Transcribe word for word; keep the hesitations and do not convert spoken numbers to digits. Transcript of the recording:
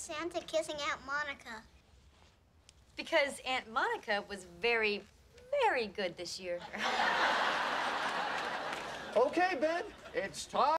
Santa kissing Aunt Monica? Because Aunt Monica was very, very good this year. Okay, Ben, it's time.